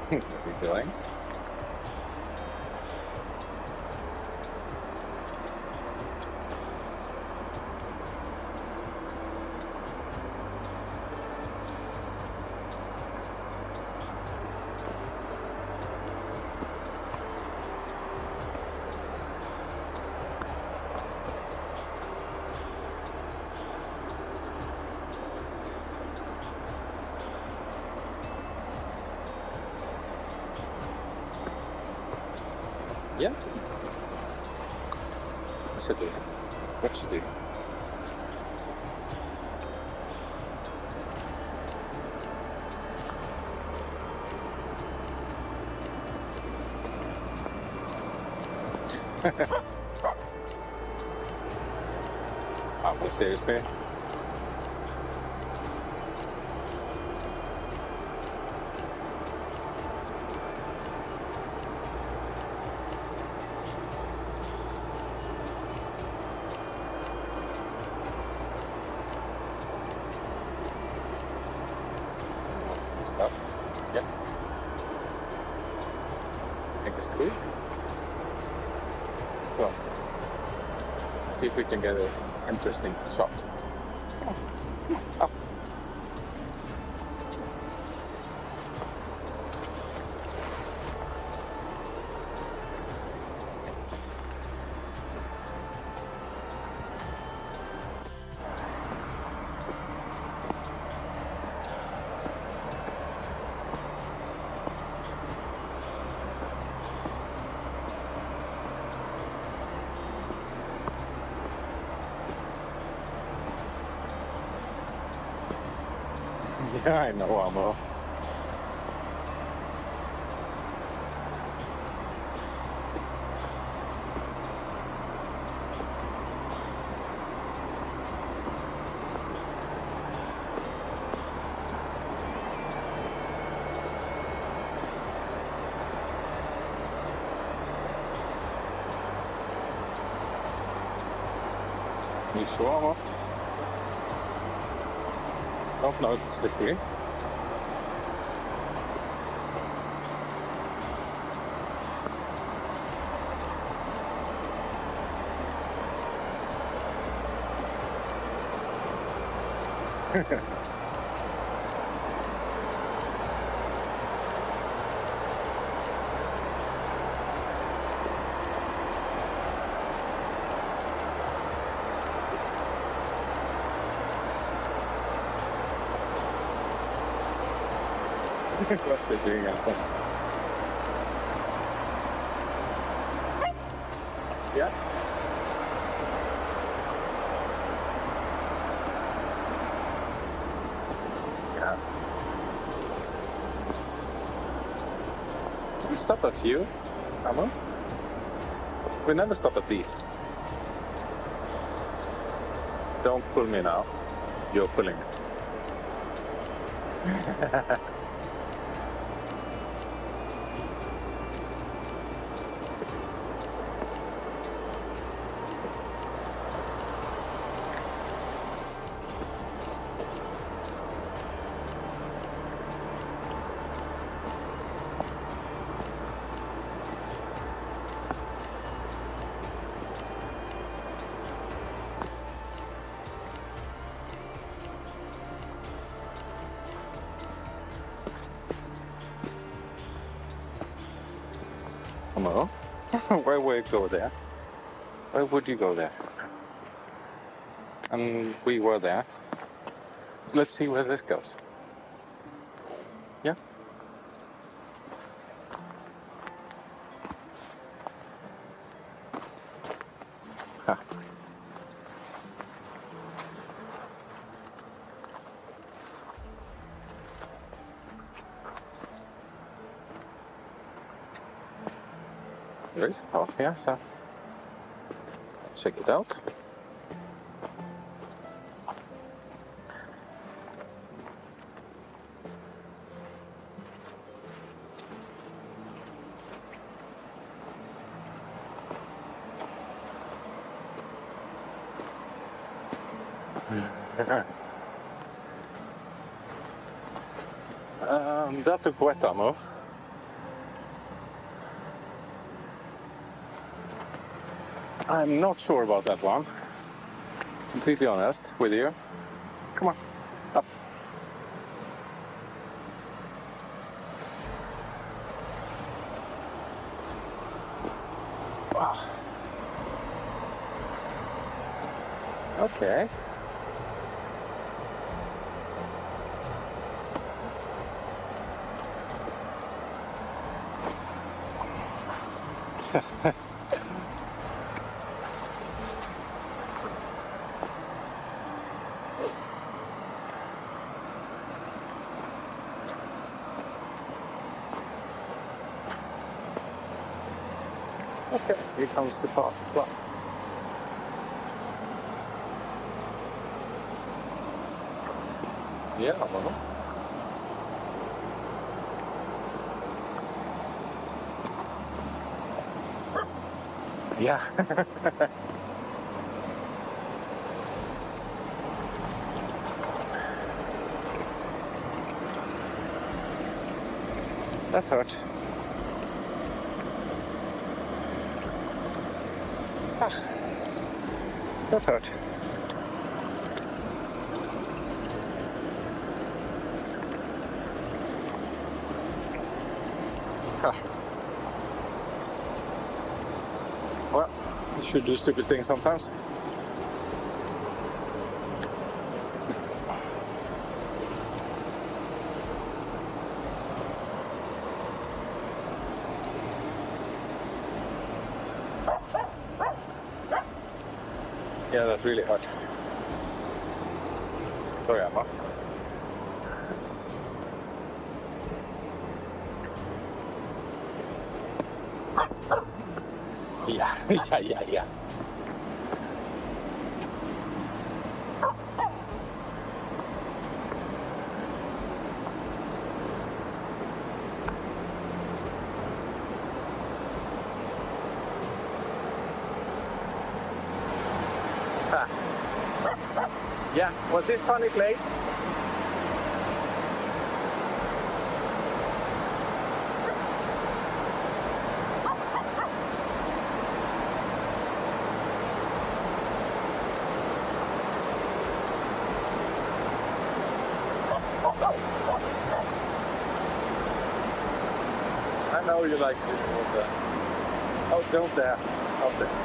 What are you doing? Yeah. What's it doing? What's it doing? Oh, seriously? Stuff. Yeah. I think it's cool. So, let's see if we can get an interesting shot. Oh. Yeah, I know, Aamu. You sure, Aamu? Don't know if it's slippery. What's it doing out there? Yeah. Yeah. We stop at you, Aamu. We never stop at these. Don't pull me now. You're pulling me. Aamu, where would you go there? Where would you go there? And we were there. So let's see where this goes. Yeah? Ha. There is a path here, so check it out. That took wet, Aamu. I'm not sure about that one. Completely honest with you. Come on, up. Wow. Okay. Okay, here comes the path as well. Yeah, well. Yeah. That hurt. Ah, that hurt. Ah. Well, you should do stupid things sometimes. Yeah, that really hurt. Sorry, Emma. Yeah, yeah. Yeah, what's this funny place? I know you like this water. Oh, don't dare. Up there.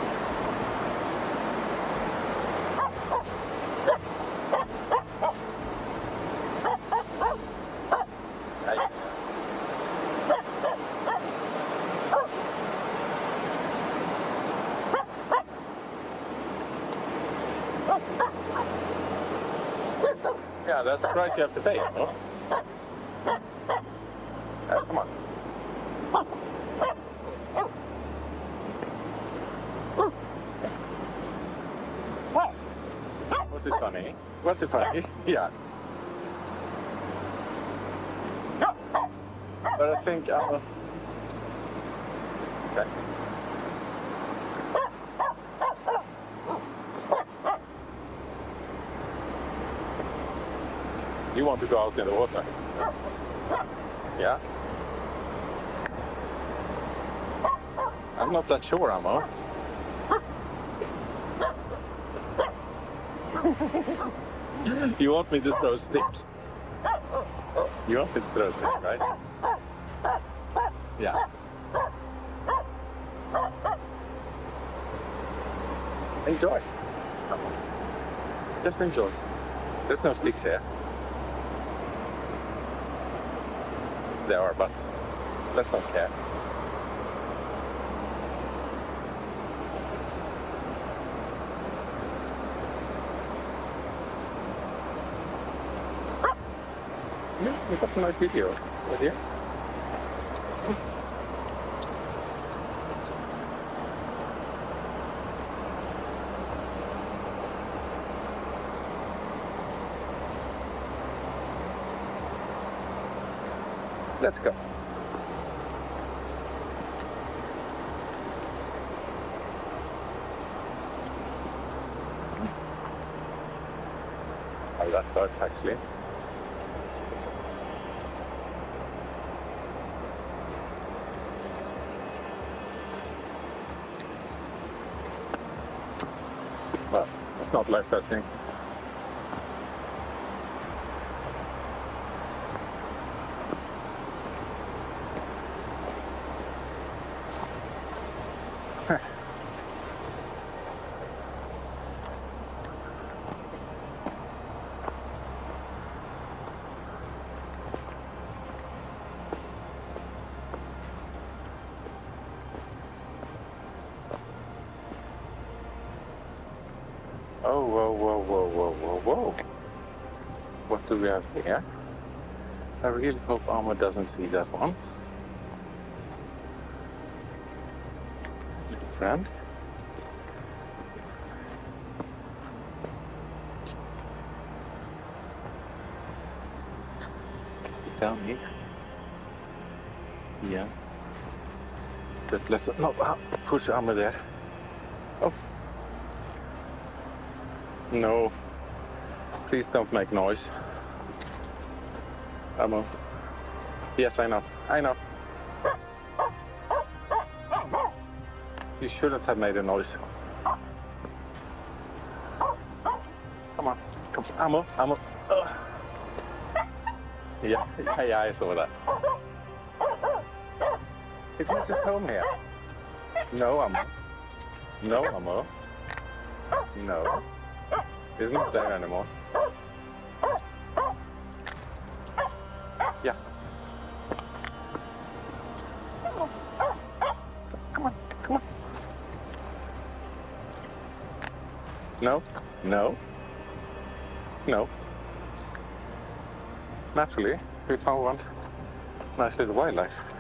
Yeah, that's the price you have to pay, no? Come on. Was it funny? Was it funny? Yeah. But I think okay. You want to go out in the water? Yeah? I'm not that sure, Aamu. You want me to throw a stick? You want me to throw a stick, right? Yeah. Enjoy. Just enjoy. There's no sticks here. There are, but let's not care. Yeah, we got a nice video with you. Let's go. Oh, that hurt actually. It's not life-threatening. Oh, whoa, whoa, whoa, whoa, whoa, whoa. What do we have here? I really hope Aamu doesn't see that one. Little friend. Tell me. Yeah. But let's not push Aamu there. Oh. No. Please don't make noise. Aamu. Yes, I know. I know. You shouldn't have made a noise. Come on. Come on. Aamu. Aamu. Yeah, I saw that. It is his home here. No, Aamu. No, Aamu. No. It's not there anymore. Yeah. So, come on, come on. No, no, no. Naturally, we found one nice little wildlife.